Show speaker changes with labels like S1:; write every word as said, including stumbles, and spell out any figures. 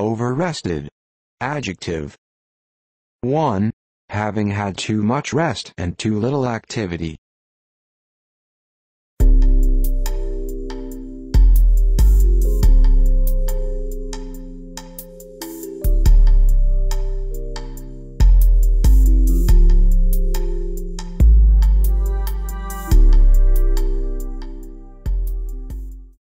S1: Overrested. Adjective. one. Having had too much rest and too little activity.